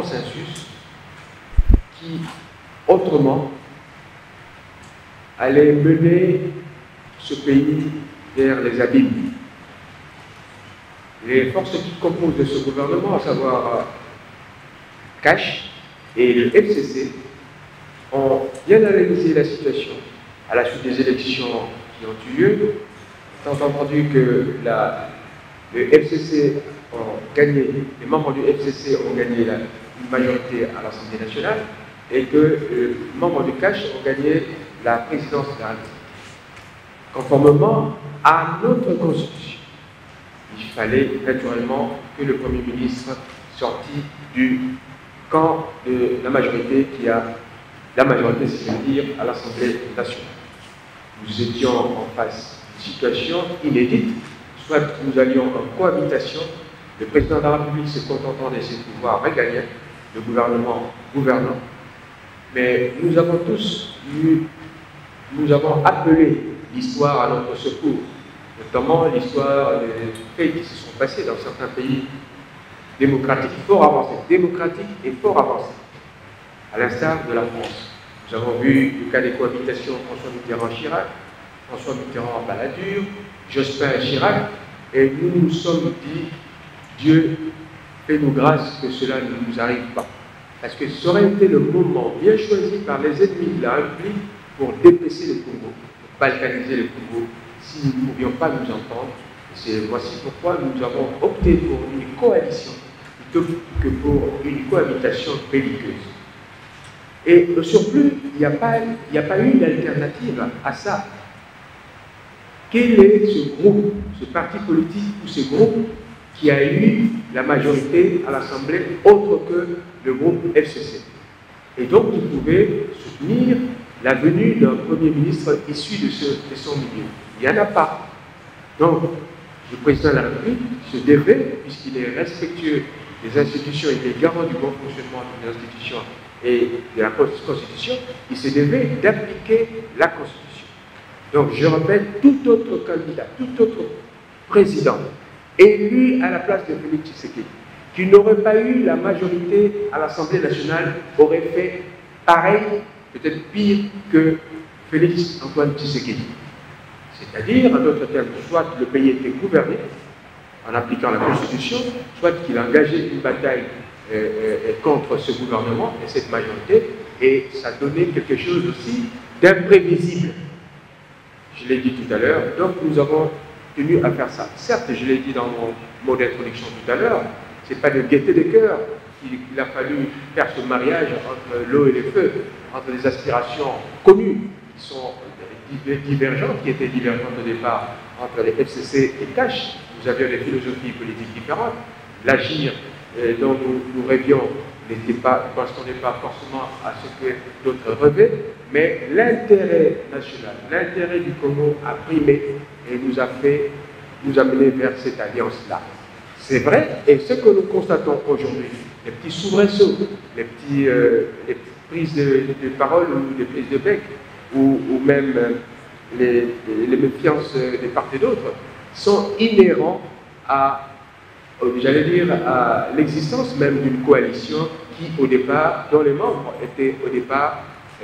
consensus qui, autrement, allait mener ce pays vers les abîmes. Les forces qui composent de ce gouvernement, à savoir Cash et le FCC, ont bien analysé la situation à la suite des élections qui ont eu lieu. Étant entendu que le FCC ont gagné, les membres du FCC ont gagné une majorité à l'Assemblée nationale et que les membres du Cash ont gagné la présidence de la République. Conformément à notre constitution, il fallait naturellement que le Premier ministre sorti du camp de la majorité qui a la majorité, c'est-à-dire à l'Assemblée nationale. Nous étions en face d'une situation inédite, soit nous allions en cohabitation, le président de la République se contentant de ses pouvoirs régaliens, le gouvernement gouvernant, mais nous avons tous nous avons appelé l'histoire à notre secours, notamment l'histoire des faits qui se sont passés dans certains pays démocratiques fort avancés, à l'instar de la France. Nous avons vu le cas des cohabitations François Mitterrand-Chirac, François Mitterrand-Balladur, Jospin-Chirac, et nous nous sommes dit, Dieu, fais-nous grâce que cela ne nous arrive pas. Parce que ça aurait été le moment bien choisi par les ennemis de la République pour dépecer le Congo, pour balkaniser le Congo, si nous ne pouvions pas nous entendre. Voici pourquoi nous avons opté pour une coalition plutôt que pour une cohabitation belliqueuse. Et au surplus, il n'y a pas eu d'alternative à ça. Quel est ce groupe, ce parti politique ou ce groupe qui a eu la majorité à l'Assemblée autre que le groupe FCC? Et donc, vous pouvez soutenir la venue d'un Premier ministre issu de son milieu. Il n'y en a pas. Donc, le président de la République se devait, puisqu'il est respectueux des institutions, il est garant du bon fonctionnement des institutions et de la Constitution, il se devait d'appliquer la Constitution. Donc, je répète, tout autre candidat, tout autre président élu à la place de Félix Tshisekedi, qui n'aurait pas eu la majorité à l'Assemblée nationale, aurait fait pareil, peut-être pire que Félix Antoine Tshisekedi. C'est-à-dire, en d'autres termes, soit le pays était gouverné en appliquant la Constitution, soit qu'il a engagé une bataille contre ce gouvernement et cette majorité, et ça donnait quelque chose aussi d'imprévisible. Je l'ai dit tout à l'heure, donc nous avons tenu à faire ça. Certes, je l'ai dit dans mon mot d'introduction tout à l'heure, ce n'est pas de gaieté de cœur qu'il a fallu faire ce mariage entre l'eau et les feux, entre les aspirations connues qui sont divergentes, qui étaient divergentes au départ entre les FCC et Cash. Nous avions des philosophies politiques différentes. L'agir dont nous rêvions ne correspondait pas forcément à ce que d'autres rêvaient, mais l'intérêt national, l'intérêt du Congo a primé et nous a fait nous amener vers cette alliance-là. C'est vrai, et ce que nous constatons aujourd'hui, les petits soubresauts, les prises de parole ou des prises de bec, ou même les méfiances de part et d'autre, sont inhérents à, j'allais dire, à l'existence même d'une coalition qui, au départ, dont les membres étaient au départ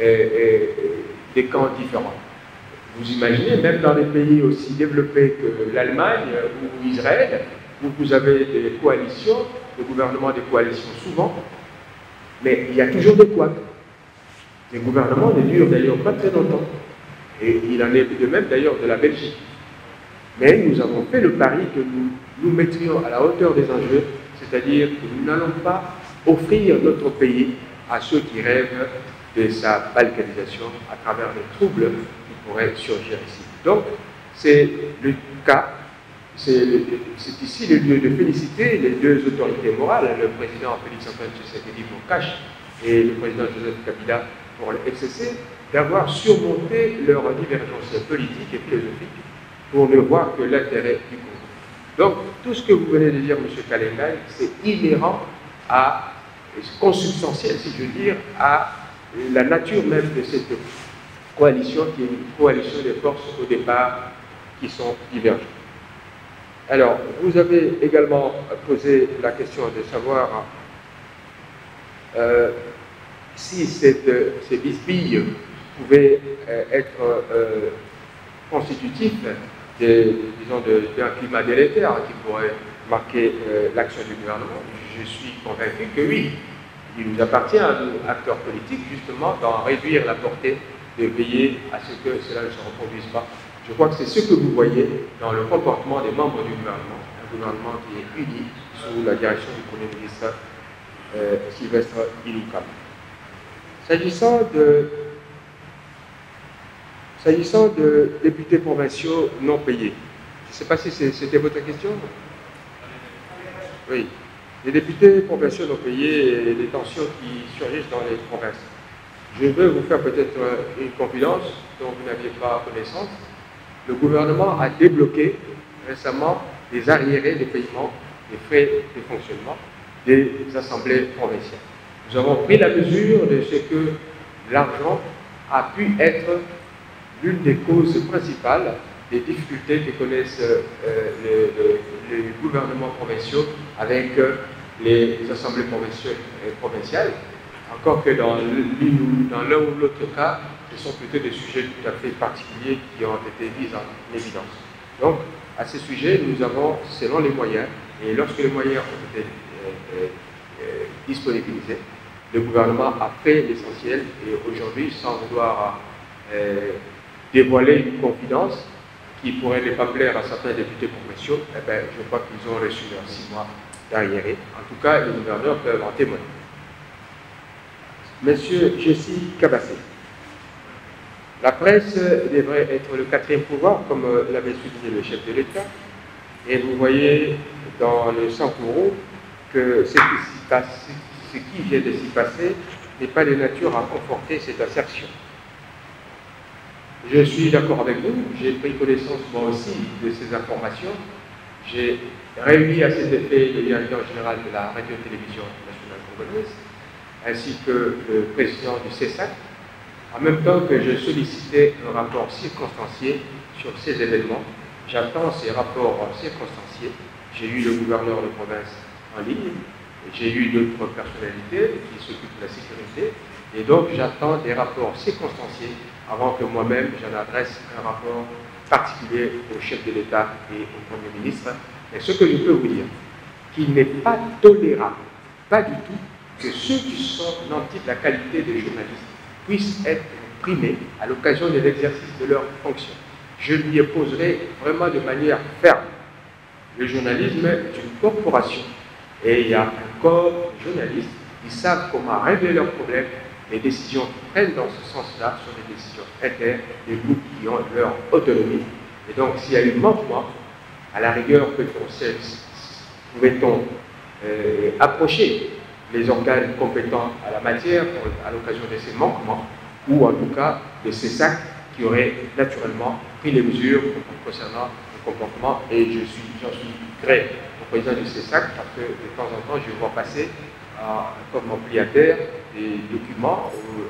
des camps différents. Vous imaginez, même dans des pays aussi développés que l'Allemagne ou Israël, où vous avez des coalitions, le gouvernement des coalitions souvent, mais il y a toujours des couacs. Les gouvernements ne durent d'ailleurs pas très longtemps. Et il en est de même d'ailleurs de la Belgique. Mais nous avons fait le pari que nous nous mettrions à la hauteur des enjeux, c'est-à-dire que nous n'allons pas offrir notre pays à ceux qui rêvent de sa balkanisation à travers les troubles qui pourraient surgir ici. Donc, c'est le cas, c'est ici le lieu de féliciter les deux autorités morales, le président Félix Antoine Tshisekedi pour Cash et le président Joseph Kabila pour le FCC, d'avoir surmonté leurs divergences politiques et philosophiques pour ne voir que l'intérêt du Congo. Donc, tout ce que vous venez de dire, M. Kalengai, c'est inhérent à, consubstantiel, si je veux dire, à la nature même de cette coalition, qui est une coalition des forces au départ qui sont divergentes. Alors, vous avez également posé la question de savoir si ces bisbilles pouvaient être constitutifs d'un climat délétère qui pourrait marquer l'action du gouvernement, je suis convaincu que oui. Il nous appartient à nous, acteurs politiques, justement, d'en réduire la portée, de veiller à ce que cela ne se reproduise pas. Je crois que c'est ce que vous voyez dans le comportement des membres du gouvernement, un gouvernement qui est uni sous la direction du Premier ministre Sylvestre Ilukam. S'agissant de députés provinciaux non payés, je ne sais pas si c'était votre question. Oui. Les députés provinciaux non payés et les tensions qui surgissent dans les provinces. Je veux vous faire peut-être une confidence dont vous n'aviez pas connaissance. Le gouvernement a débloqué récemment des arriérés de paiement des frais de fonctionnement des assemblées provinciales. Nous avons pris la mesure de ce que l'argent a pu être l'une des causes principales des difficultés que connaissent les gouvernements provinciaux avec les assemblées provinciales, encore que dans l'un ou l'autre cas, ce sont plutôt des sujets tout à fait particuliers qui ont été mis en évidence. Donc, à ce sujet, nous avons, selon les moyens, et lorsque les moyens ont été disponibilisés, le gouvernement a fait l'essentiel, et aujourd'hui, sans vouloir dévoiler une confidence qui pourrait ne pas plaire à certains députés provinciaux, eh bien, je crois qu'ils ont reçu leurs 6 mois d'arriérés. En tout cas, les gouverneurs peuvent en témoigner. Monsieur Jessie Kabassé, la presse devrait être le 4e pouvoir, comme l'avait souligné le chef de l'État, et vous voyez dans le 100 euros que ce qui vient de s'y passer n'est pas de nature à conforter cette assertion. Je suis d'accord avec vous, j'ai pris connaissance moi aussi de ces informations. J'ai réuni à cet effet le directeur général de la radio-télévision nationale congolaise, ainsi que le président du CESAC, en même temps que je sollicitais un rapport circonstancié sur ces événements. J'attends ces rapports circonstanciés. J'ai eu le gouverneur de province en ligne, j'ai eu d'autres personnalités qui s'occupent de la sécurité, et donc j'attends des rapports circonstanciés avant que moi-même j'en adresse un rapport particulier au chef de l'État et au Premier ministre. Mais ce que je peux vous dire, qu'il n'est pas tolérable, pas du tout, que ceux qui sont nantis de la qualité des journalistes puissent être primés à l'occasion de l'exercice de leurs fonctions. Je lui opposerai vraiment de manière ferme. Le journalisme est une corporation et il y a un corps de journalistes qui savent comment régler leurs problèmes. Les décisions qu'ils prennent dans ce sens-là sont des décisions internes des groupes qui ont leur autonomie. Et donc, s'il y a eu manquement, à la rigueur, pouvait-on approcher les organes compétents à la matière à l'occasion de ces manquements, ou en tout cas de ces sacs qui auraient naturellement pris les mesures concernant le comportement. Et j'en suis gré au président du CESAC parce que de temps en temps, je vois passer comme ampliataire des documents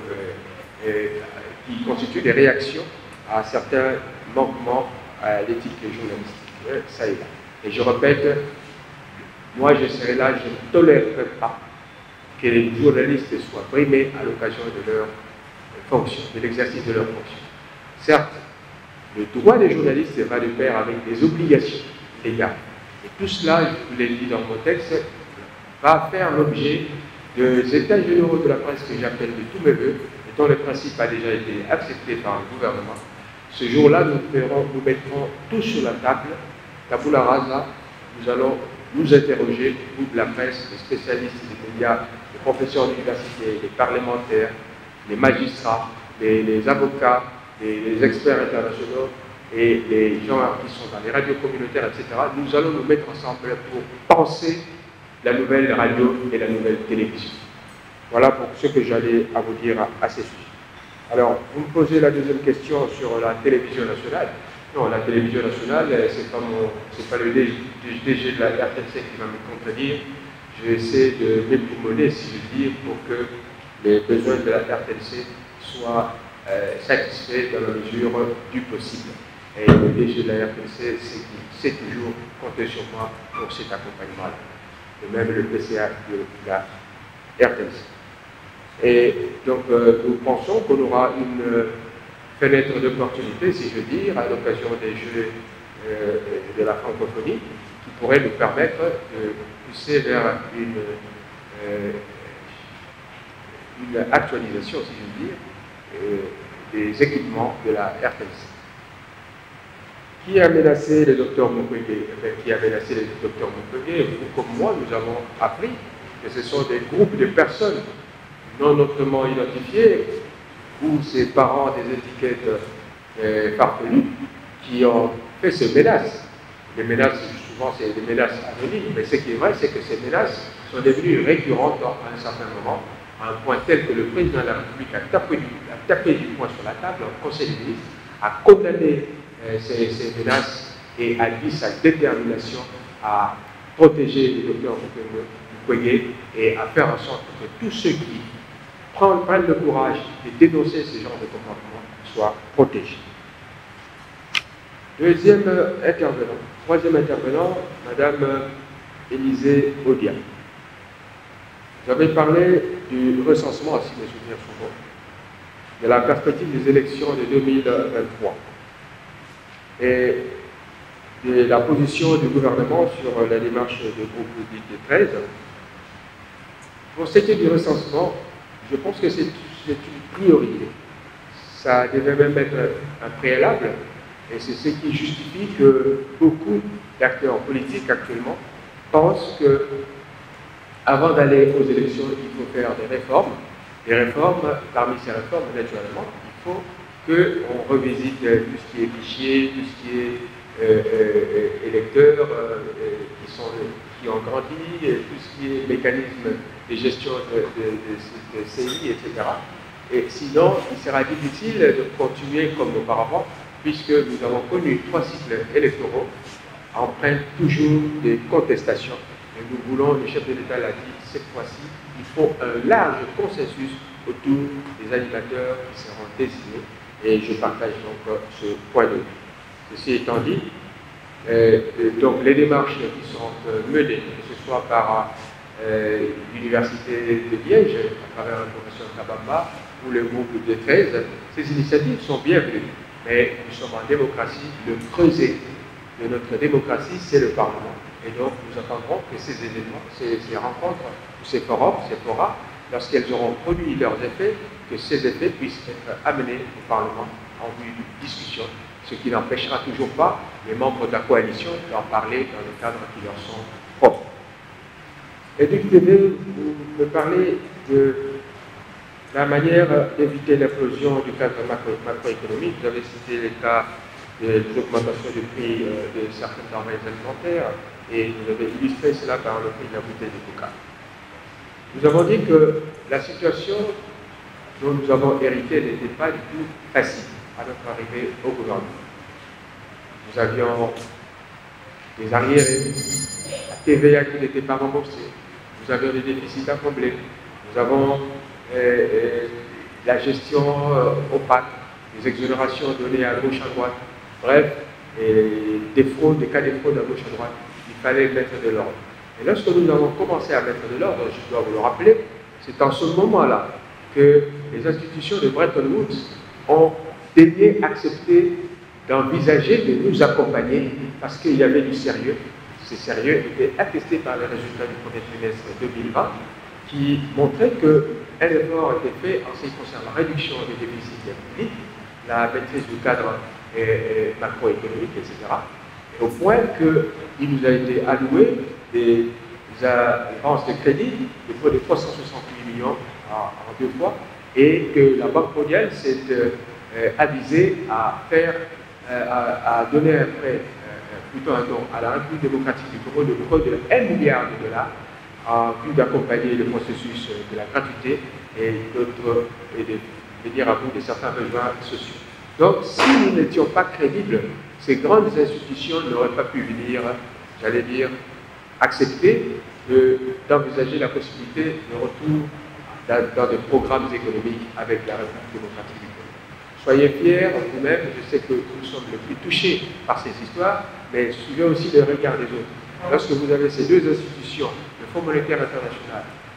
qui constituent des réactions à certains manquements à l'éthique journalistique, ça et là. Et je répète, moi je serai là, je ne tolérerai pas que les journalistes soient primés à l'occasion de leur fonction, de l'exercice de leur fonction. Certes, le droit des journalistes va de pair avec des obligations légales. Et tout cela, je vous l'ai dit dans mon texte, va faire l'objet des états généraux de la presse que j'appelle de tous mes voeux, et dont le principe a déjà été accepté par le gouvernement. Ce jour-là, nous mettrons tout sur la table, tabula rasa, nous allons nous interroger, vous de la presse, les spécialistes des médias, les professeurs d'université, les parlementaires, les magistrats, les avocats, les experts internationaux et les gens qui sont dans les radios communautaires, etc. Nous allons nous mettre ensemble pour penser la nouvelle radio et la nouvelle télévision. Voilà pour ce que j'allais à vous dire à ces sujets. Alors, vous me posez la deuxième question sur la télévision nationale. Non, la télévision nationale, c'est pas le DG de la RTNC qui va me contredire. Je vais essayer de m'époumoner, si je veux dire, pour que les besoins de la RTNC soient satisfaits dans la mesure du possible. Et le DG de la RTNC sait toujours compter sur moi pour cet accompagnement-là. De même le PCA de la RTNC. Et donc, nous pensons qu'on aura une fenêtre d'opportunité, si je veux dire, à l'occasion des Jeux de la francophonie, qui pourrait nous permettre de pousser vers une actualisation, si je veux dire, des équipements de la RTNC. Qui a menacé le docteur Mukwege? Qui a menacé le docteur Mukwege? Vous comme moi, nous avons appris que ce sont des groupes de personnes non autrement identifiées, ou ses parents des étiquettes farfelues, qui ont fait ces menaces. Les menaces, souvent, c'est des menaces anonymes, mais ce qui est vrai, c'est que ces menaces sont devenues récurrentes à un certain moment, à un point tel que le président de la République a tapé du poing sur la table en Conseil des ministres, a condamné ces menaces et a dit sa détermination à protéger le docteur Mukwege et à faire en sorte que tous ceux qui prennent le courage de dénoncer ce genre de comportement soient protégés. Troisième intervenant, Madame Élisée Odia. Vous avez parlé du recensement, si mes souvenirs sont bons, de la perspective des élections de 2023 et de la position du gouvernement sur la démarche du groupe public des 13. Pour ce qui est du recensement, je pense que c'est une priorité. Ça devait même être un préalable, et c'est ce qui justifie que beaucoup d'acteurs politiques actuellement pensent que, avant d'aller aux élections, il faut faire des réformes. Des réformes, parmi ces réformes, naturellement, il faut qu'on revisite tout ce qui est fichier, tout ce qui est électeurs qui ont grandi, tout ce qui est mécanisme de gestion de CI, etc. Et sinon, il sera difficile de continuer comme auparavant, puisque nous avons connu 3 cycles électoraux empreints toujours des contestations. Et nous voulons, le chef de l'État l'a dit, cette fois-ci, il faut un large consensus autour des animateurs qui seront désignés. Et je partage donc ce point de vue. Ceci étant dit, donc les démarches qui seront menées, que ce soit par l'Université de Liège, à travers le professeur Kabamba, ou le groupe des 13, ces initiatives sont bienvenues. Mais nous sommes en démocratie, le creuset de notre démocratie, c'est le Parlement. Et donc nous attendrons que ces événements, ces rencontres, ces forums, ces forats, lorsqu'elles auront produit leurs effets, que ces effets puissent être amenés au Parlement en vue de discussion, ce qui n'empêchera toujours pas les membres de la coalition d'en parler dans le cadre qui leur sont propres. Et du TV, vous me parlez de la manière d'éviter l'implosion du cadre macroéconomique. Vous avez cité les cas de l'augmentation du prix de certaines denrées alimentaires et vous avez illustré cela par le prix de la bouteille de coca. Nous avons dit que la situation dont nous avons hérité n'était pas du tout facile à notre arrivée au gouvernement. Nous avions des arriérés, la TVA qui n'était pas remboursée, nous avions des déficits à combler, nous avons la gestion opaque, des exonérations données à gauche, à droite, bref, des fraudes, des cas de fraude à gauche, à droite. Il fallait mettre de l'ordre. Et lorsque nous avons commencé à mettre de l'ordre, je dois vous le rappeler, c'est en ce moment-là que les institutions de Bretton Woods ont daigné accepter d'envisager de nous accompagner parce qu'il y avait du sérieux. Ce sérieux était attesté par les résultats du premier trimestre 2020 qui montraient qu'un effort était fait en ce qui concerne la réduction des déficits publics, la maîtrise du cadre macroéconomique, etc. Au point qu'il nous a été alloué des avances de crédit de près de 368 millions en 2 fois et que la Banque mondiale s'est avisée à donner un prêt, plutôt un don à la République démocratique du Congo de près de 1 milliard de dollars en vue d'accompagner le processus de la gratuité et de venir à bout de certains besoins sociaux. Donc, si nous n'étions pas crédibles, ces grandes institutions n'auraient pas pu venir, j'allais dire, accepter d'envisager la possibilité de retour dans des programmes économiques avec la République démocratique du Congo. Soyez fiers vous-même, je sais que nous sommes les plus touchés par ces histoires, mais suivez aussi le regard des autres. Lorsque vous avez ces deux institutions, le Fonds monétaire international,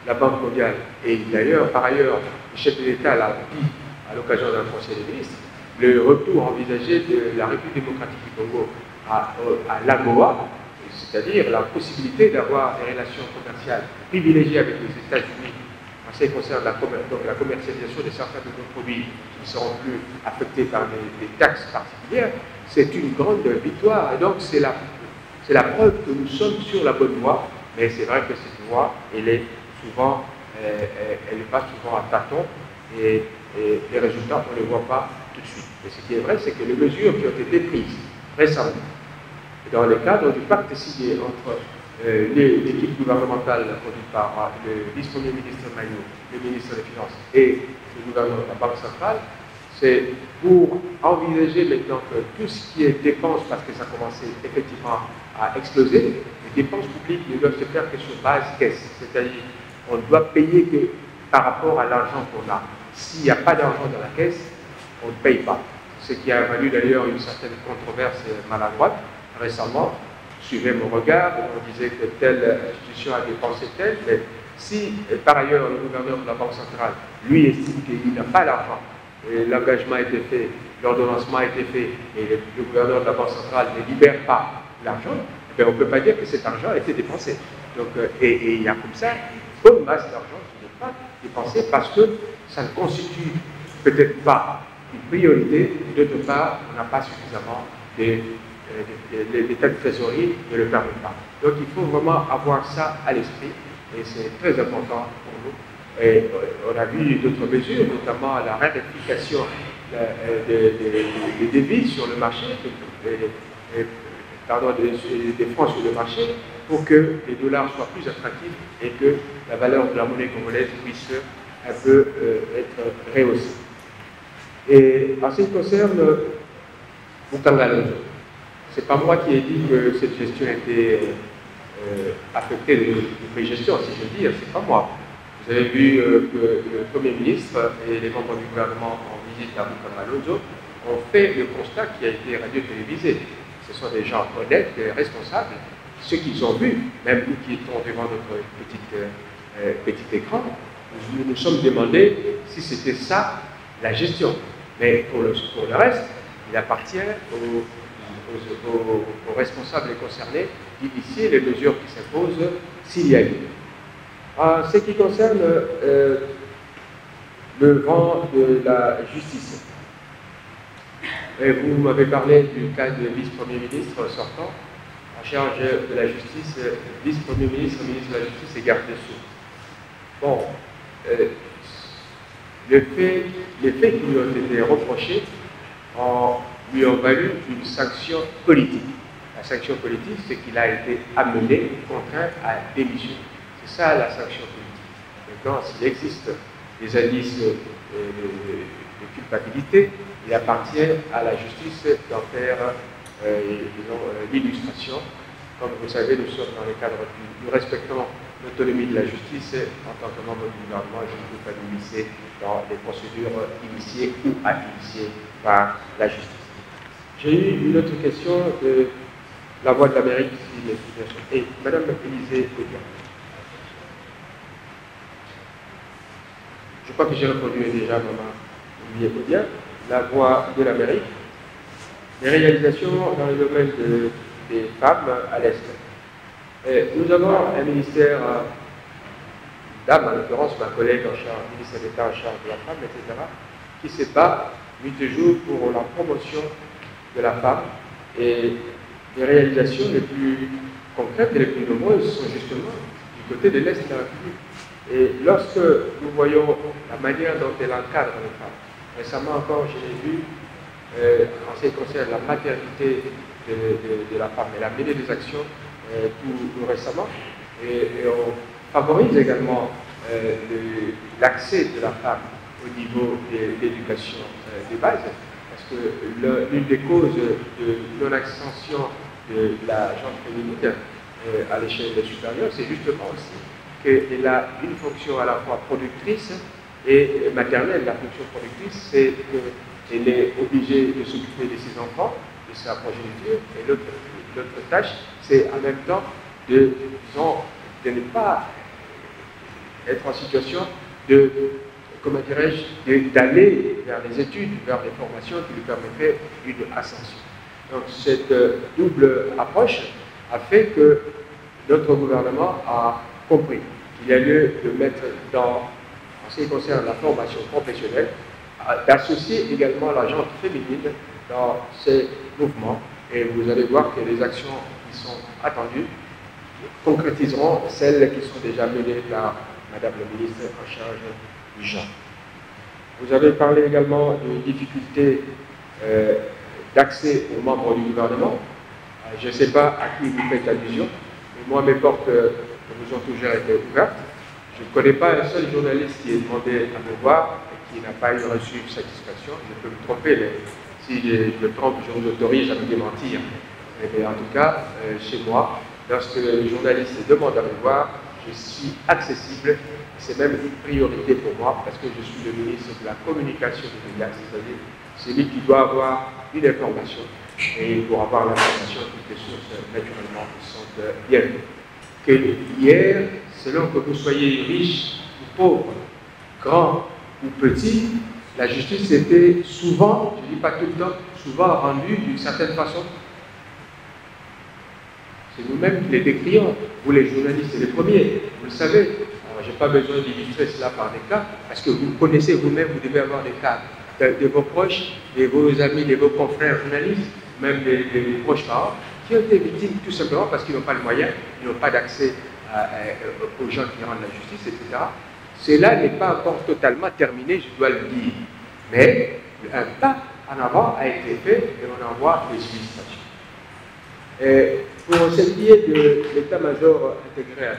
la Banque mondiale, et d'ailleurs, par ailleurs, le chef de l'État l'a dit à l'occasion d'un conseil des ministres, le retour envisagé de la République démocratique du Congo à l'AGOA, c'est-à-dire la possibilité d'avoir des relations commerciales privilégiées avec les États-Unis en ce qui concerne la commercialisation de certains de nos produits qui ne seront plus affectés par des taxes particulières, c'est une grande victoire. Et donc, c'est la preuve que nous sommes sur la bonne voie, mais c'est vrai que cette voie, elle est souvent, elle n'est pas souvent à tâtons, et les résultats, on ne les voit pas tout de suite. Et ce qui est vrai, c'est que les mesures qui ont été prises récemment, dans le cadre du pacte signé entre l'équipe gouvernementale conduite par le vice-premier ministre Maillot, le ministre des Finances et le gouvernement de la Banque centrale, c'est pour envisager maintenant que tout ce qui est dépenses, parce que ça a commencé effectivement à exploser, les dépenses publiques ne doivent se faire que sur base caisse, c'est-à-dire on ne doit payer que par rapport à l'argent qu'on a. S'il n'y a pas d'argent dans la caisse, on ne paye pas. Ce qui a valu d'ailleurs une certaine controverse maladroite. Récemment, suivez mon regard, on disait que telle institution a dépensé telle, mais si par ailleurs le gouverneur de la Banque centrale, lui, estime qu'il n'a pas l'argent, l'engagement a été fait, l'ordonnancement a été fait, et le gouverneur de la Banque centrale ne libère pas l'argent, on ne peut pas dire que cet argent a été dépensé. Donc, et il y a comme ça une bonne masse d'argent qui n'est pas dépensée parce que ça ne constitue peut-être pas une priorité, et d'autre part, on n'a pas suffisamment l'état de trésorerie ne le permet pas. Donc il faut vraiment avoir ça à l'esprit et c'est très important pour nous. Et on a vu d'autres mesures, notamment la raréfication des devises sur le marché, des francs sur le marché, pour que les dollars soient plus attractifs et que la valeur de la monnaie congolaise puisse un peu être rehaussée. Et en ce qui concerne Mutanga Lonzo, ce n'est pas moi qui ai dit que cette gestion était affectée de mauvaise gestion, si je veux dire, c'est pas moi. Vous avez vu que le Premier ministre et les membres du gouvernement en visite à Mutanga Lonzo ont fait le constat qui a été radio-télévisé. Ce sont des gens honnêtes et responsables. Ceux qu'ils ont vu, même nous qui étions devant notre petit écran, nous nous sommes demandé si c'était ça la gestion. Mais pour le reste, il appartient aux responsables concernés d'initier les mesures qui s'imposent s'il y a lieu. En ce qui concerne le vent de la justice, et vous m'avez parlé du cas du vice-premier ministre sortant, en charge de la justice, vice-premier ministre, ministre de la Justice et garde des Sceaux. Bon, les faits qui lui ont été reprochés lui ont valu une sanction politique. La sanction politique, c'est qu'il a été amené, contraint à démissionner. C'est ça la sanction politique. Maintenant, s'il existe des indices de culpabilité, il appartient à la justice d'en faire l'illustration. Comme vous savez, nous sommes dans le cadre nous respectons l'autonomie de la justice en tant que membre du gouvernement. Je ne peux pas m'immiscer dans les procédures initiées ou à initier par la justice. J'ai eu une autre question de la Voix de l'Amérique, et Mme Élisée Audian. Je crois que j'ai répondu déjà à Mme Élisée Audian. La Voix de l'Amérique, les réalisations dans le domaine des femmes à l'Est. Nous avons un ministère, dame en l'occurrence, ma collègue en charge, ministre d'État en charge de la femme, etc., qui se bat nuit et jour pour la promotion de la femme. Et les réalisations les plus concrètes et les plus nombreuses sont justement du côté de l'Est de la République. Et lorsque nous voyons la manière dont elle encadre les femmes, récemment encore, je l'ai vu, en ce qui concerne la maternité de la femme, elle a mené des actions tout récemment, et on favorise également l'accès de la femme au niveau de l'éducation des bases, parce que l'une des causes de non-extension de la gente féminine à l'échelle supérieure, c'est justement aussi qu'elle a une fonction à la fois productrice et maternelle. La fonction productrice, c'est qu'elle est obligée de s'occuper de ses enfants, de sa progéniture, et l'autre tâche, c'est en même temps de ne pas être en situation de, comment dirais-je, d'aller vers les études, vers les formations qui lui permettraient une ascension. Donc cette double approche a fait que notre gouvernement a compris qu'il y a lieu de mettre en ce qui concerne la formation professionnelle, d'associer également la gente féminine dans ces mouvements. Et vous allez voir que les actions qui sont attendues concrétiseront celles qui sont déjà menées par Madame le ministre en charge du genre. Vous avez parlé également des difficultés d'accès aux membres du gouvernement. Je ne sais pas à qui vous faites allusion, mais moi mes portes vous ont toujours été ouvertes. Je ne connais pas un seul journaliste qui ait demandé à me voir et qui n'a pas eu reçu satisfaction. Je peux me tromper, mais si je me trompe, je vous autorise à me démentir. Mais en tout cas, chez moi, lorsque les journalistes demandent à me voir, je suis accessible. C'est même une priorité pour moi parce que je suis le ministre de la communication des médias, c'est-à-dire celui qui doit avoir une information. Et pour avoir l'information, toutes les sources, naturellement, sont bienvenues. Que hier, selon que vous soyez riche ou pauvre, grand ou petit, la justice était souvent, je ne dis pas tout le temps, souvent rendue d'une certaine façon. C'est nous-mêmes qui les décrions, vous les journalistes, c'est les premiers, vous le savez. Alors, je n'ai pas besoin d'illustrer cela par des cas, parce que vous connaissez vous-même, vous devez avoir des cas de vos proches, de vos amis, de vos confrères journalistes, même des proches parents, qui ont été victimes tout simplement parce qu'ils n'ont pas le moyen, ils n'ont pas d'accès aux gens qui rendent la justice, etc. Cela n'est pas encore totalement terminé, je dois le dire. Mais un pas en avant a été fait et on en voit les illustrations. Et pour ce qui est de l'état-major intégré à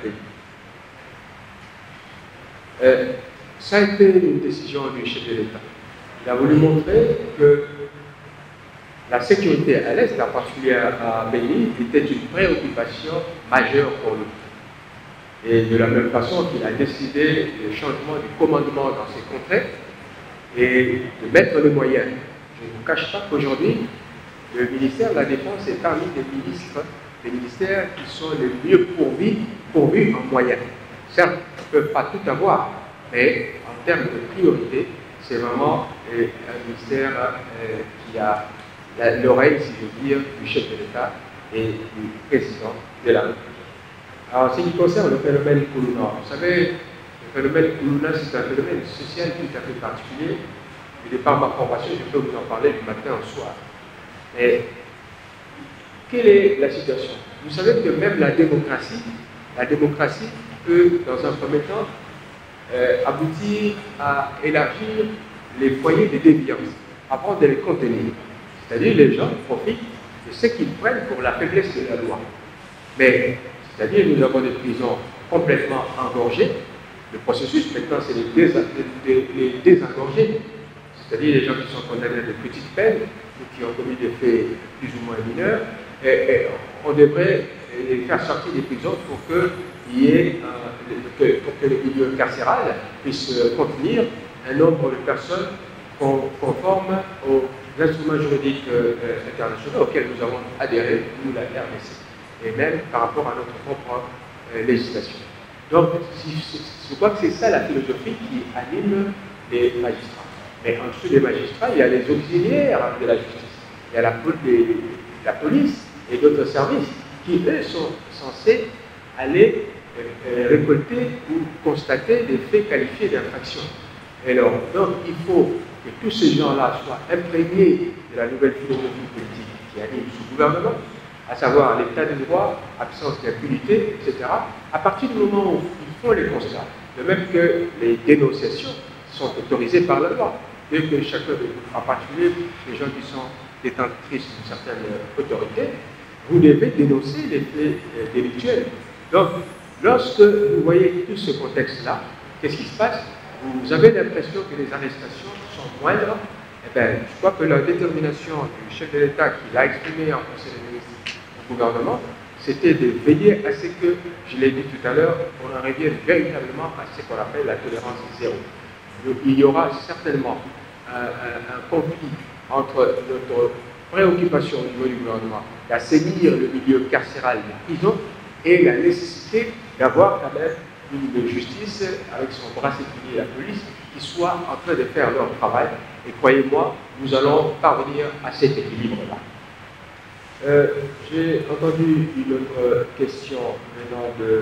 Béni, ça a été une décision du chef de l'État. Il a voulu montrer que la sécurité à l'Est, en particulier à Béni, était une préoccupation majeure pour nous. Et de la même façon qu'il a décidé le changement du commandement dans ces contrées et de mettre les moyens. Je ne vous cache pas qu'aujourd'hui, le ministère de la Défense est parmi les ministères qui sont les mieux pourvus en moyens. Certes, ils ne peuvent pas tout avoir, mais en termes de priorité, c'est vraiment un ministère qui a l'oreille, si je veux dire, du chef de l'État et du président de la République. Alors, en ce qui concerne le phénomène Koulouna, vous savez, le phénomène Koulouna, c'est un phénomène social tout à fait particulier. Et de par ma formation, je peux vous en parler du matin au soir. Mais quelle est la situation? Vous savez que même la démocratie peut, dans un premier temps, aboutir à élargir les foyers de déviance, avant de les contenir. C'est-à-dire les gens profitent de ce qu'ils prennent pour la faiblesse de la loi. Mais, c'est-à-dire nous avons des prisons complètement engorgées. Le processus maintenant, c'est les désengorger. C'est-à-dire les gens qui sont condamnés à de petites peines ou qui ont commis des faits plus ou moins mineurs. Et on devrait les faire sortir des prisons pour que le milieu carcéral puisse contenir un nombre de personnes conformes aux instruments juridiques internationaux auxquels nous avons adhéré, nous la RDC, et même par rapport à notre propre législation. Donc, je crois que c'est ça la philosophie qui anime les magistrats. Mais en dessous des magistrats, il y a les auxiliaires de la justice. Il y a la police et d'autres services qui, eux, sont censés aller récolter ou constater des faits qualifiés d'infraction. Alors, donc, il faut que tous ces gens-là soient imprégnés de la nouvelle philosophie politique qui anime ce gouvernement, à savoir l'état de droit, absence d'impunité, etc., à partir du moment où ils font les constats, de même que les dénonciations sont autorisées par la loi, dès que chacun, en particulier les gens qui sont détentrices d'une certaine autorité, vous devez dénoncer les faits délictuels. Donc, lorsque vous voyez tout ce contexte-là, qu'est-ce qui se passe? Vous avez l'impression que les arrestations sont moindres. Eh bien, je crois que la détermination du chef de l'État qui l'a exprimée en Conseil des ministres au gouvernement, c'était de veiller à ce que, je l'ai dit tout à l'heure, on en revienne véritablement à ce qu'on appelle la tolérance zéro. Il y aura certainement un conflit entre notre préoccupation au niveau du gouvernement d'assainir le milieu carcéral de prison et la nécessité d'avoir quand même une justice avec son bras séculier, la police, qui soit en train de faire leur travail. Et croyez-moi, nous allons parvenir à cet équilibre-là. J'ai entendu une autre question venant de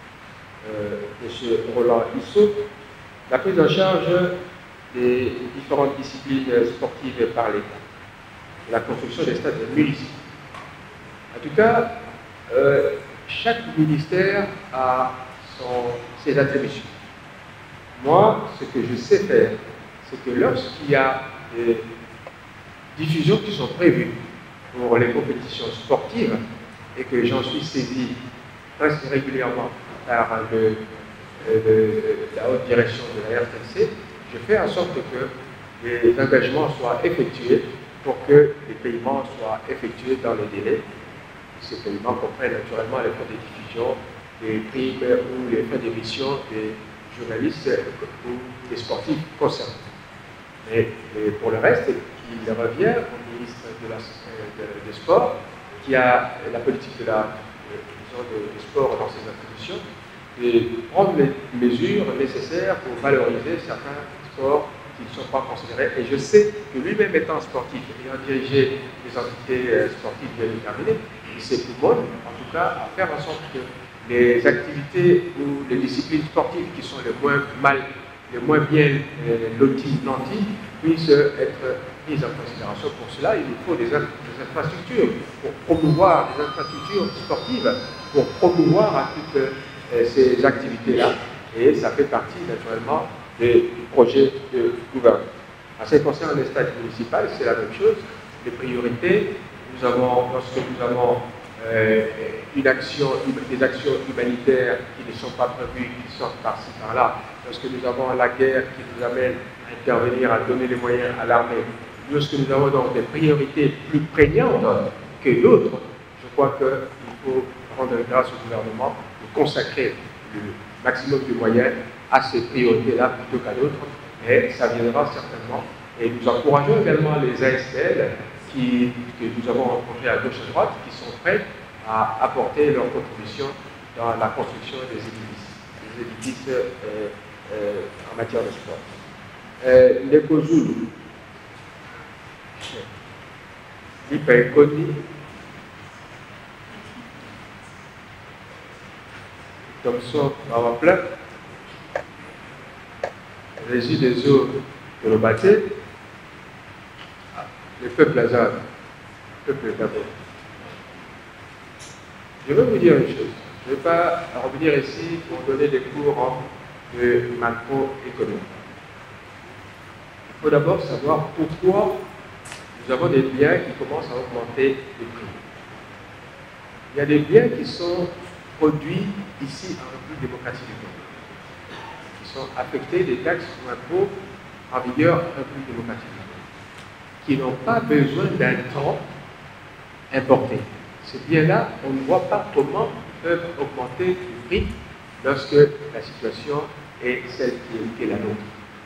M. Roland Issot. La prise en charge des différentes disciplines sportives par l'État, la construction des stades municipaux. En tout cas, chaque ministère a ses attributions. Moi, ce que je sais faire, c'est que lorsqu'il y a des diffusions qui sont prévues pour les compétitions sportives et que j'en suis saisi presque régulièrement par la haute direction de la RTC, je fais en sorte que les engagements soient effectués pour que les paiements soient effectués dans les délais. Ces paiements comprennent naturellement les frais de diffusion, les primes ou les frais d'émission des journalistes ou des sportifs concernés. Mais pour le reste, il revient au ministre des Sports, qui a la politique du sport dans ses attributions, de prendre les mesures nécessaires pour valoriser certains sports qui ne sont pas considérés. Et je sais que lui-même étant sportif, ayant dirigé des entités sportives bien déterminées, il s'est tout bon, en tout cas, à faire en sorte que les activités ou les disciplines sportives qui sont les moins bien nantis puissent être mises en considération. Pour cela, il nous faut des infrastructures pour promouvoir des infrastructures sportives, pour promouvoir à toutes ces activités-là. Et ça fait partie naturellement des projets de gouvernement. En ce qui concerne les stades municipaux, c'est la même chose. Les priorités, lorsque nous avons des actions humanitaires qui ne sont pas prévues, qui sortent par-ci, par-là, lorsque nous avons la guerre qui nous amène à intervenir, à donner les moyens à l'armée, lorsque nous avons donc des priorités plus prégnantes que d'autres, je crois qu'il faut rendre grâce au gouvernement de consacrer le maximum de moyens à ces priorités-là plutôt qu'à d'autres, et ça viendra certainement. Et nous encourageons également les ASPL que nous avons rencontrés à gauche et à droite, qui sont prêts à apporter leur contribution dans la construction des édifices en matière de sport. Les COSUL, l'IPECONI, Thomson, Mawapla, Régie des eaux de l'Obaté, le peuple Azad, le peuple d'abord. Je veux vous dire une chose, je ne vais pas revenir ici pour donner des cours de macroéconomie. Il faut d'abord savoir pourquoi nous avons des biens qui commencent à augmenter les prix. Il y a des biens qui sont produits ici en République démocratique du Congo, qui sont affectés des taxes ou impôts en vigueur en République démocratique du Congo, qui n'ont pas besoin d'un temps importé. Ces biens-là, on ne voit pas comment ils peuvent augmenter le prix lorsque la situation est celle qui est la nôtre.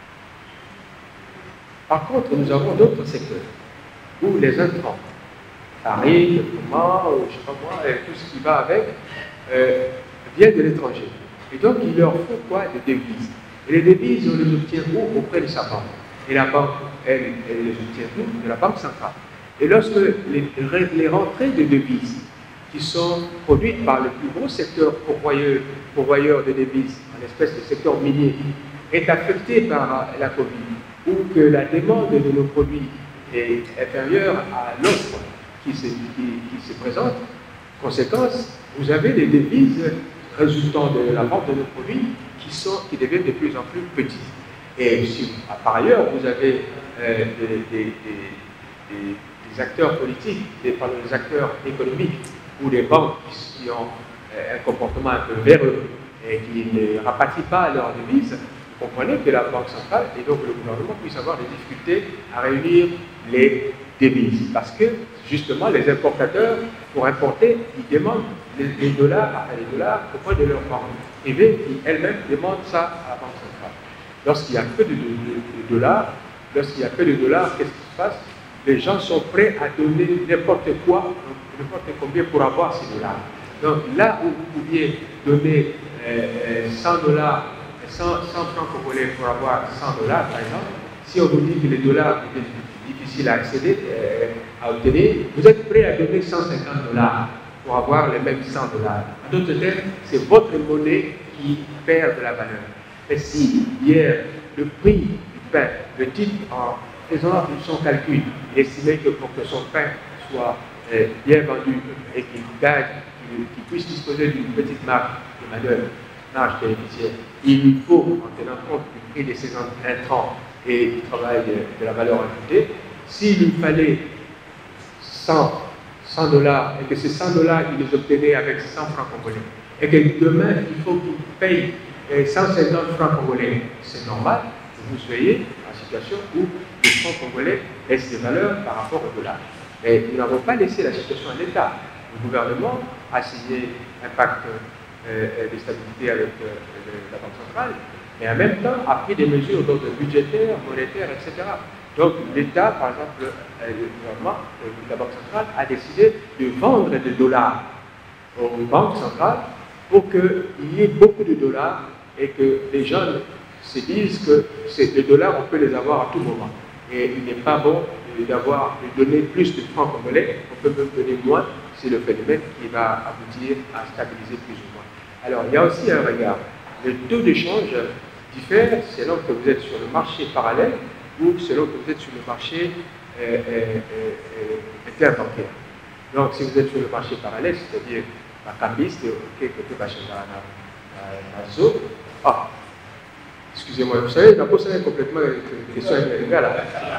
Par contre, nous avons d'autres secteurs où les intrants, farine, le froment, je ne sais pas moi, et tout ce qui va avec, viennent de l'étranger. Et donc, il leur faut quoi? Des devises. Et les devises, on les obtient où? Auprès de sa banque. Et la banque, elle les obtient où? De la banque centrale. Et lorsque les rentrées de devises qui sont produites par le plus gros secteur pourvoyeur de devises, en espèce de secteur minier, est affectée par la Covid, ou que la demande de nos produits est inférieure à l'offre qui se présente, conséquence, vous avez des devises résultant de la vente de nos produits qui deviennent de plus en plus petites. Et par ailleurs, vous avez des acteurs politiques, des acteurs économiques ou des banques qui ont un comportement un peu véreux et qui ne rapatrient pas leurs devises. Vous comprenez que la Banque centrale et donc le gouvernement puissent avoir des difficultés à réunir les devises. Parce que, justement, les importateurs, pour importer, ils demandent les dollars auprès de leurs banques privées qui, elles-mêmes, demandent ça à la Banque centrale. Lorsqu'il y a peu de dollars, qu'est-ce qui se passe? Les gens sont prêts à donner n'importe quoi, n'importe combien pour avoir ces dollars. Donc là où vous pouviez donner 100 dollars, 100 francs congolais pour avoir 100 dollars, par exemple, si on vous dit que les dollars sont difficiles à accéder, à obtenir, vous êtes prêt à donner 150 dollars pour avoir les mêmes 100 dollars. En d'autres termes, c'est votre monnaie qui perd de la valeur. Et si hier, le prix du pain, le type en faisant son calcul, il estimait que pour que son pain soit bien vendu et qu'il gagne, qu'il puisse disposer d'une petite marge de manœuvre, marge bénéficiaire, il lui faut, en tenant compte du prix de ses intrants et du travail de la valeur ajoutée, s'il lui fallait 100 dollars et que ces 100 dollars, il les obtenait avec 100 francs congolais, et que demain, il faut qu'il paye 150 francs congolais, c'est normal que vous soyez en situation où les francs congolais laissent des valeurs par rapport au dollar. Mais nous n'avons pas laissé la situation à l'État. Le gouvernement a signé un pacte de stabilité avec la Banque centrale, mais en même temps a pris des mesures d'ordre budgétaire, monétaire, etc. Donc l'État, par exemple, le gouvernement, la Banque centrale, a décidé de vendre des dollars aux banques centrales pour qu'il y ait beaucoup de dollars et que les gens se disent que les dollars, on peut les avoir à tout moment. Et il n'est pas bon de donner plus de francs congolais, on peut même donner moins, c'est le phénomène qui va aboutir à stabiliser plus ou moins. Alors, il y a aussi un regard. Le taux d'échange diffère selon que vous êtes sur le marché parallèle ou selon que vous êtes sur le marché interbancaire. Donc, si vous êtes sur le marché parallèle, c'est-à-dire la cambiste, quelque chose ah, excusez-moi, vous savez, la pose est complètement une question avec là.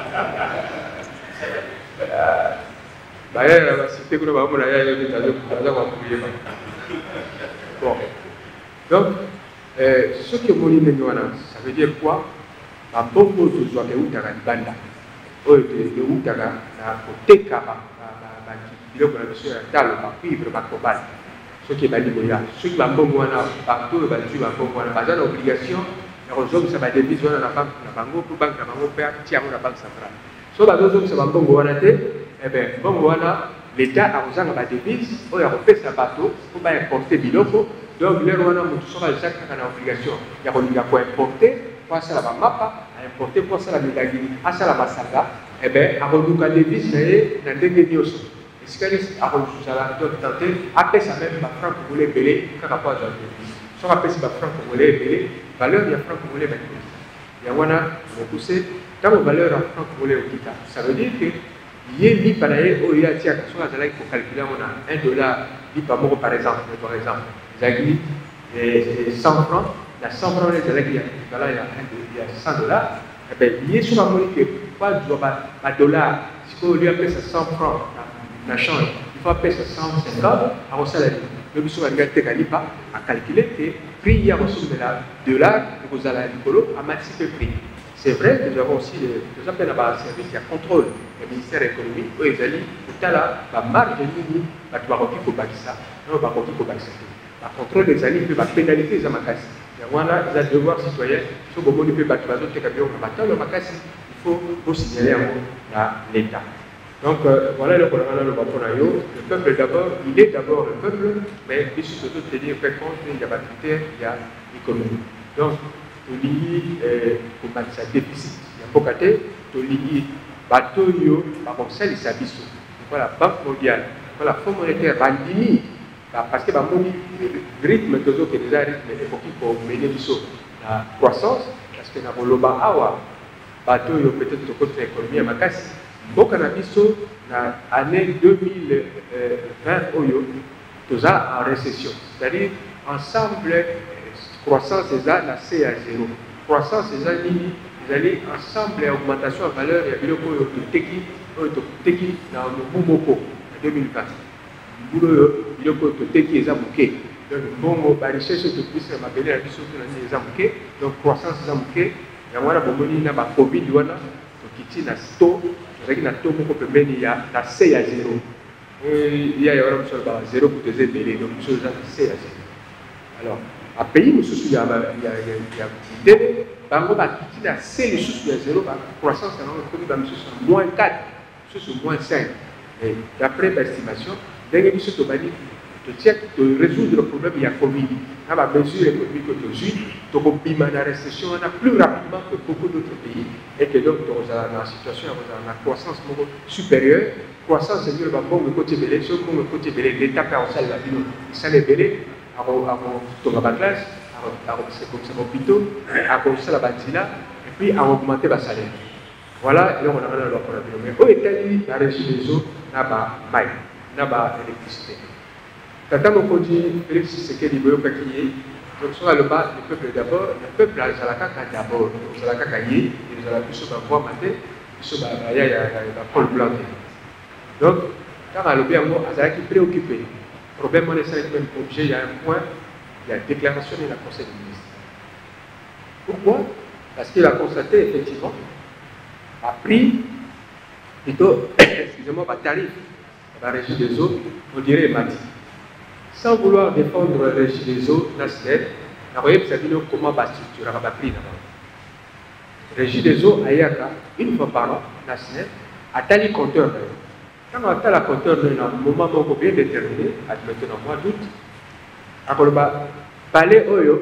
Bon. Donc, ce que vous dites, ça veut dire quoi? Bongo de Outtara Banda. De Outtara, Oteka, ce qui est Baliboya. Ce qui va bon, partout, le Balibu va bon, pas l'obligation, les hommes, ça va déviser dans la banque, pour banque, la banque, tiens, la banque centrale. So, les hommes, ça va bon, eh bien, bon, l'État a besoin de la devise, il a refait sa bateau pour importer Biloko. Donc, les Rwanda, nous sommes à une obligation. Il y a pour importer, pour ça la mapa, importer pour ça la médaille, à ça la massaga, eh bien, à redouter la devise, dans des guénis aussi. Et ce qu'elle est à redouter, tenter, après ça même, ma franc congolais belé, par rapport à la devise. Si on appelle ça franc congolais belé, valeur, il y a franc congolais belé. Il y a Rwanda, on va pousser, tant que valeur en franc congolais au Kita. Ça veut dire que, il y a mis par ailleurs, il y a tia, quand on a calculé, on a $1, par exemple, Zagli, 100 francs, la 100 francs, il y a 100 dollars, et bien, il y a sur la monnaie que, pas de dollars, si on lui appelle ça 100 francs, la change, il faut appeler ça 150, alors ça, le monsieur va regarder Kalipa, à calculer que le prix, il y a reçu de la dollar, vous allez à l'écolo, à maximum prix. C'est vrai que nous avons aussi des appels à service, il y a contrôle du ministère économique, où ils allaient, tout à l'heure, la marge de l'Union, la Tuaroki Kobakisa, non, la Tuaroki Kobakisa. La contrôle des alliés peut pénaliser les Amakasi. Voilà, ils ont devoir citoyen, si vous voulez peut battre d'autres camions, le Makasi, il faut vous signaler à l'État. Donc, voilà le peuple d'abord, il est d'abord le peuple, mais il faut surtout tenir compte, il y a des critères, il y a l'économie. Donc, toliyi komatisa déficit ya mboka te toliyi bato oyo bakosalisa biso voilà banque mondiale voilà fonds monétaire bandimi parce que bamoni rythme tozokende eza rythme ekoki komene biso na croissance parce que na koloba awa bato oyo peut-être tokotisa économie ya makasi mboka na biso na année 2020 oyo toza en récession, c'est-à-dire ensemble croissance est la C à 0. Croissance est à nini, ils allaient ensemble à augmentation en valeur, il y a biloko teki dans le Boumoko en 2020. Biloko teki est à mouké. Donc, bon, la richesse de plus, ma belle a dit surtout dans les mouké. Donc, croissance est à mouké. Il y a un bomoni na ba Covid, il y a kiti na sto, il y a to moko pembeni, il y a la C à 0. Il y a un seul 0 pour te aider, donc chose à C à 0. Alors, à pays, nous sommes il y a des banques qui ont C, il y a 0, la croissance est moins 4, moins 5. Et d'après l'estimation, dès que nous sommes de résoudre le problème, il y a Covid. Dans la mesure économique que tu suis, tu as la restriction plus rapidement que beaucoup d'autres pays. Et que donc, dans la situation, dans la croissance supérieure, croissance, c'est-à-dire que bon, côté belé, ce qu'on côté belé, l'État fait en salle la ville, ça les belé, à la classe, à l'hôpital, à la bâtiment, et puis à augmenter le salaire. Voilà, et là on a un problème. Mais aux États-Unis, la régie des eaux n'a pas maille, n'a pas d'électricité. Tata Mokodi, Félix Tshisekedi, Boyo Kakiye, donc sur le bas, le peuple d'abord, le peuple à Zalaka d'abord, Zalaka Kaye, et Zalaka sur la voie matin, sur la Paul Blanc. Donc, quand on a le bien mot, Zalaki préoccupé. Le problème, on est sur le même objet, il y a un point, il y a une déclaration de la Conseil des ministres. Pourquoi? Parce qu'il a constaté effectivement, a pris plutôt, excusez-moi, pas tarif, la régie des eaux, on dirait Mati. Sans vouloir défendre la régie des eaux nationales, vous voyez, vous savez comment va structurer la prix d'abord. Régie des eaux, Ayaka, une fois par an, nationale, a tali compteur. Quand on a tali compteur, dans un moment bien déterminé, admettons au mois d'août, à Koloba, Palais Oyo,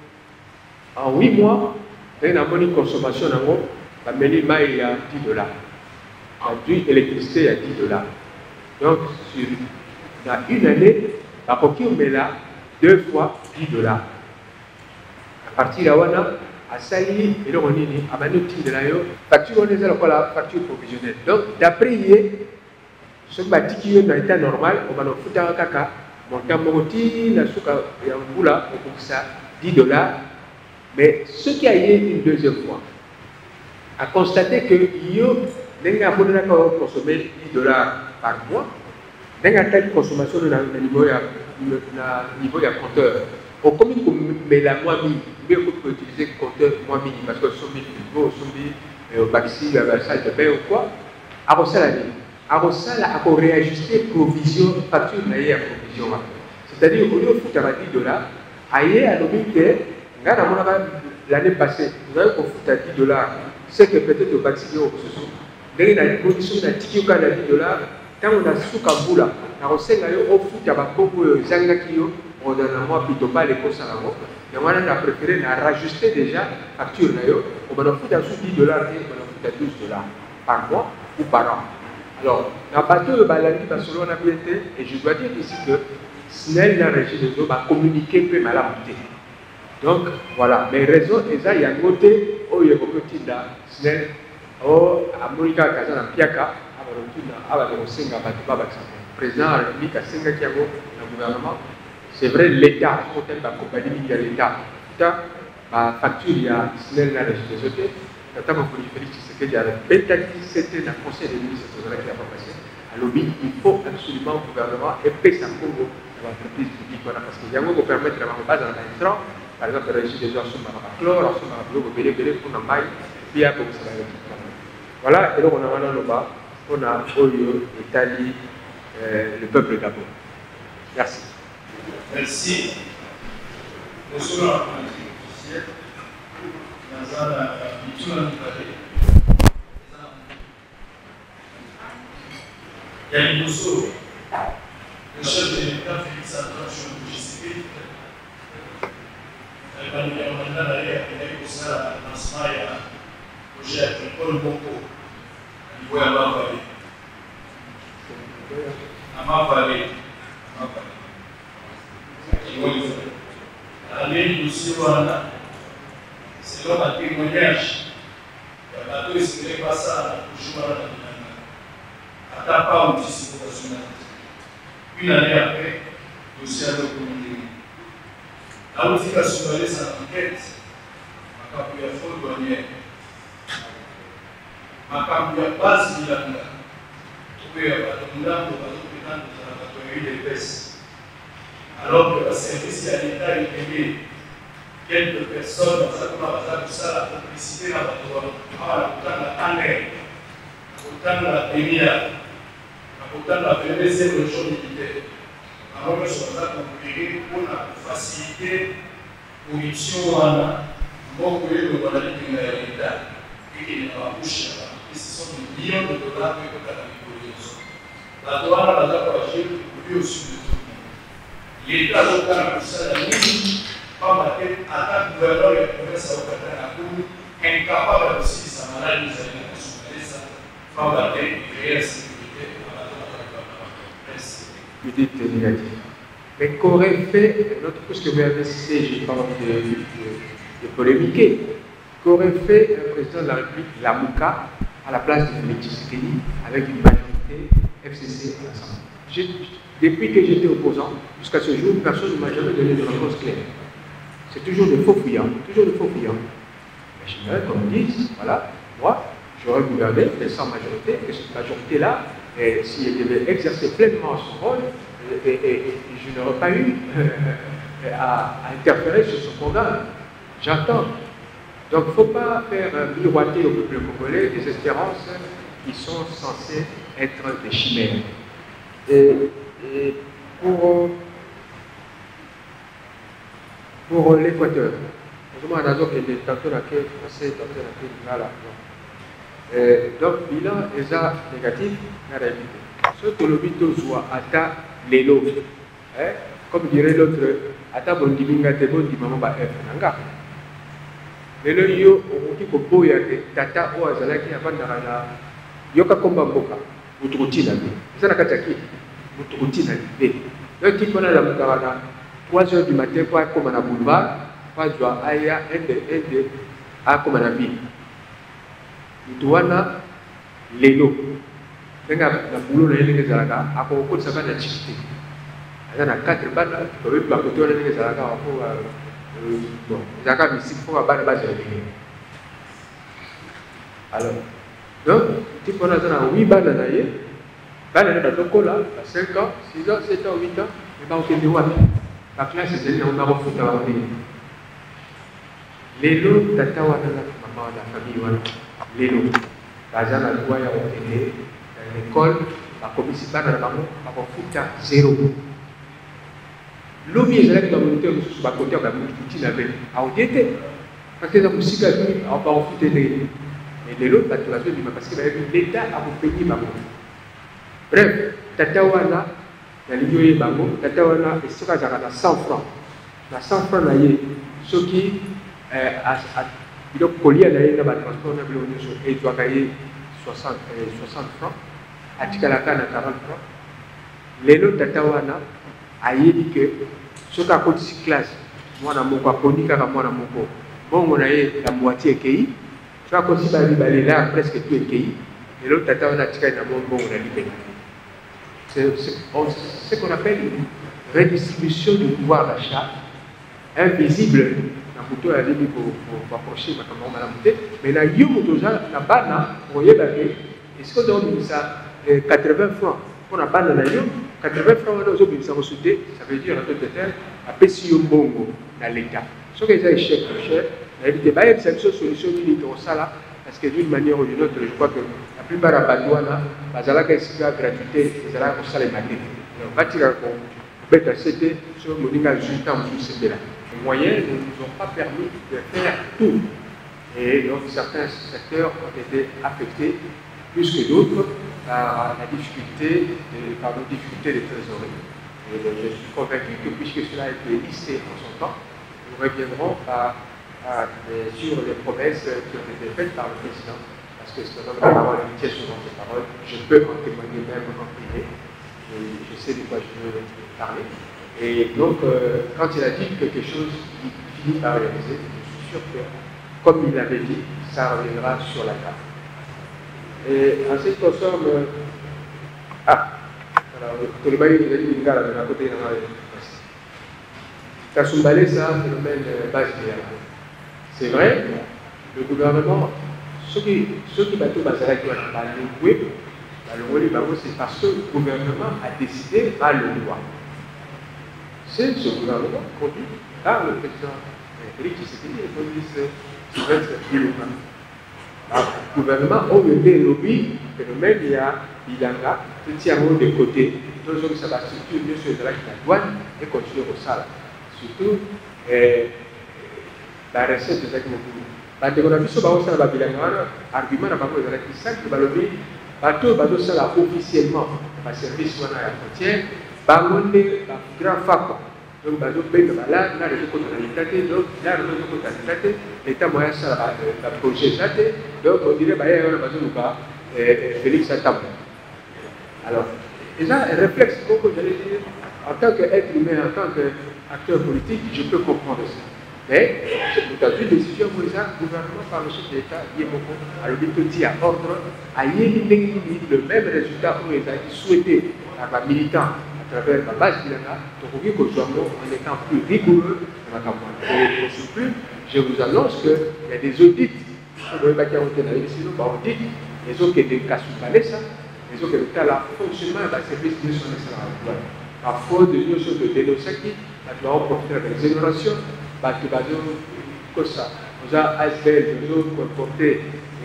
en 8 mois, il y a une consommation en gros, il y a $10. L'électricité, il y a $10. Donc, dans une année, la coquille, on met là 2 fois $10. À partir de là, à Sali, et là, on est à Manouti de la facture, on est la facture provisionnelle. Donc, d'après hier, ce bâti qui est dans l'état normal, on va nous foutre un caca, monter un moti, la souka, et un boula, on coupe ça $10. Mais ce qui a eu une deuxième fois, a constaté que yo n'a pas consommé $10 par mois, n'a pas de consommation de niveau de compteur. Au commun, mais la moins mis, mais on peut utiliser le compteur moins mis parce que son niveau, son baxi, la salle de bain ou quoi. Arrosal a réajusté provision, facture d'ailleurs provision. C'est-à-dire au lieu de foutre $10, ailleurs à l'objet l'année passée, vous avez qu'on fout à $10, c'est que peut-être au baxi au sous. Dès qu'il y a une condition d'un ticket à $10, quand on a sous Kaboula, on sait qu'on fout à beaucoup Zangakio, on donne un mois plutôt pas les courses à la mort. Et on a préféré rajuster déjà la facture. On va foutre à sous $10 et on va foutre à $12 par mois ou par an. Alors, dans le bateau de Balani, Barcelone a bien été, et je dois dire ici que Snell, la régie des eaux, va communiquer peu mal à monter. Donc, voilà. Mais raison, il y a un côté où il y a beaucoup de Snell, à Monica, Kazan, Piaka, le président de la République a 5 ans le gouvernement. C'est vrai, l'État, la compagnie de l'État, la facture, il y a Snell, la régie des eaux. Notamment pour Félix Tshisekedi, peut-être c'était le conseil des ministres qui n'a pas passé. À l'objet, il faut absolument le gouvernement et payer sa Congo dans l'entreprise publique. Parce qu'il y a un qui permettre de faire dans l'intrant, par exemple, la régie des eaux sur le chlore, sur le bébé pour le maïs, puis il y a pour ça. Voilà, et donc on a maintenant le bas, on a Oyo, l'Italie, le peuple d'abord. Merci. Merci. Monsieur le officiel. Il y a une notion, le chef de l'État Félix Antoine Tshisekedi, il a eu ça le lancement du projet agricole Boko, au niveau de Amavallée. Selon ma témoignage, le bateau ne serait pas ça pour jouer à la Tapa ou d'ici pour une année après, le dossier a communiqué. La politique a surveillé sa enquête, ma campagne a faute douanière, ma campagne a base de la Munda, trouvé à Batomunda pour la batterie des baisses. Alors que le service à l'État est payé. Quelques personnes dans la complicité dans la la pénière, la deuxième région militaire. Alors que ce soit compris pour faciliter la corruption beaucoup de l'État et qui n'est pas bouché. Ce sont des millions de dollars que la douane a agir pour lui au sud de tout. l'État a ça la nuit, pas à un gouverneur et province à la cour, incapable aussi de sa maladie, de sa pas créer la sécurité vous dites négatif. Mais qu'aurait fait, notre puisque vous avez cité, j'ai pas envie de polémiquer, qu'aurait fait un président de la République, Lamouka, à la place de Félix Tshisekedi, avec une majorité FCC à l'Assemblée. Depuis que j'étais opposant, jusqu'à ce jour, personne ne m'a jamais donné de réponse claire. C'est toujours de faux fuyants, toujours de faux fuyants. Mais j'aimerais qu'on me dise, voilà, moi, j'aurais gouverné, mais sans majorité, et cette majorité-là, si elle devait exercer pleinement son rôle, et je n'aurais pas eu à interférer sur ce programme. J'entends. Donc il ne faut pas faire miroiter au peuple congolais des espérances qui sont censées être des chimères. Et pour l'Équateur, nous avons tantôt la français, tantôt la lingala. Donc, bilan est négatif, la réalité. Ce que le bito soit ata lelo, comme dirait l'autre, ata bondiminga te bondimama ba F nanga. Lelo yo, okoki koboya te tata o azalaki avandaka na yoka komba mboka, mutukuti na be. Eza na kati ya kiti, mutukuti na be. Donc, il faut la mukara na 3 heures du matin pour akoma na boulevard, pas doit aya ende akoma na ville. Ituana lelo tenga na boulot na yele zalaka ako ko sabana na chiti ana na 4 bana ko be ba ko to na yele zalaka ko bon zaka misik fo bana ba zalaka alors donc tipo na zana 8 bana na ye bana na tokola 5 ans 6 ans 7 ans 8 ans et ba okende wapi la classe c'est on a refuta wa ni lelo tata wana na mama na famille wana lelo baza na droit ya kokende na l'école bakomisi bana na bango bakofuta 0 lobi ezalaki na volonté mosusu bakote ya bamutukuti na be aodie te parce eza mosika bini bakofuta ndenge mais lelo bato bazobima parce que bayebi l'état akopenye bango bref tata wana nalingi oye bango tata wana esiko azalaka na 100 francs na 100 francs na ye soki biloko kolia na ye na batransport na biloko nyonso ezwaka ye 60 francs atikalaka na 40 francs lelo tata wana ayebi ke soki akotisi classe mwana moko aponi kaka mwana moko bongo na ye na moitié ekei soki akotisi balela presque tout ekei lelo tata wana atikali na bongo na libela. C'est ce qu'on appelle une redistribution du pouvoir d'achat invisible. Pour approcher ma camarade mais la yomotoza la bana pour y aller est-ce que donc ça 80 francs pour la bana na yo 80 francs dans aux ça veut dire en tout terme à pesio bongo dans l'état ce que ça échec cher la débat est cette solution militaire au sala parce que d'une manière ou d'une autre je crois que la plupart à Badouana bazala ka sika gratuité bazala ko sala matin donc batira ko beta c'était sur moninga juste en plus c'est là. Les moyens ne nous ont pas permis de faire tout. Et donc certains secteurs ont été affectés plus que d'autres par la difficulté de trésorerie. Et je suis convaincu que puisque cela a été listé en son temps, nous reviendrons sur les promesses qui ont été faites par le président. Parce que c'est un homme de parole, il tient souvent ses paroles. Je peux en témoigner même en privé. Je sais de quoi je veux parler. Et donc, quand il a dit quelque chose, il finit par réaliser. Je suis sûr que, comme il l'avait dit, ça reviendra sur la table. Et en ce qui concerne... alors, Tolibaï, il a dit une gare à côté de la Kasumbalé, c'est un phénomène basique. C'est vrai, le gouvernement, ceux qui battent Bazara qui ont loué, c'est parce que le gouvernement a décidé à le droit. C'est ce gouvernement conduit par le président Félix Tshisekedi et le ministre Sylvestre Ilunga. Le gouvernement a mené le lobby, phénomène, il y a Bilanga, qui tient de côté, donc ça va structurer bien sûr de la douane et continuer au salaire. Surtout, la recette de cette mouvement. La décoration va au Bilanga, argument n'a pas besoin de la simple, le lobby, bateau ça officiellement, le service à la frontière. Bangonde, grand fac, Donc, là, les autres donc là, l'État moyen, ça va projet. Donc, on dirait, Félix Satam. Alors, et ça, un réflexe, comme j'allais dire, en tant qu'être humain, en tant qu'acteur politique, je peux comprendre ça. Mais, dans une décision, le gouvernement par le chef de l'État, a le dit à ordre, à le même résultat où ils ont souhaité à un militant à travers la base de l'État, en étant plus rigoureux dans la campagne. Et aussi plus, je vous annonce qu'il y a des audits, on dit, les autres qui sont des ça, les autres qui sont là, fonctionnement du service de son excellence. À faute de nous sur le dénoncer qui, nous avons profité de l'exonération, que ça. Nous avons ASBL, nous avons comporté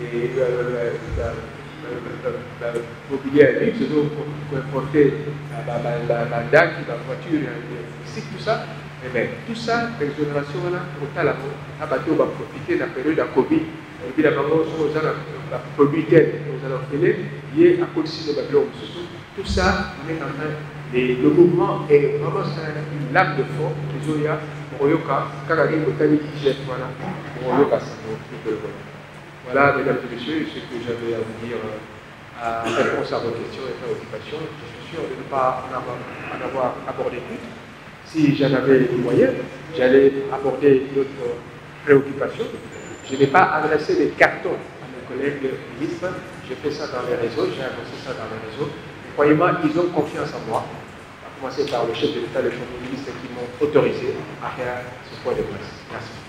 mobilier luxe, nous avons comporté la voiture, ici, tout ça. Eh bien, tout ça, l'exonération, on a profité de la période de Covid. Évidemment, nous avons la probité, nous allons faire, il y a à côté de Babylone. Tout ça, on est en train de. Le mouvement est vraiment une lame de fond. Voilà, mesdames et messieurs, ce que j'avais à vous dire en réponse à vos questions et préoccupations. Je suis sûr de ne pas en avoir abordé toutes. Si j'en avais les moyens, j'allais aborder d'autres préoccupations. Je n'ai pas adressé des cartons à mes collègues ministres. J'ai fait ça dans les réseaux, j'ai annoncé ça dans les réseaux. Croyez-moi, ils ont confiance en moi. À commencer par le chef de l'État et le Premier ministre qui m'ont autorisé à faire ce point de presse. Merci.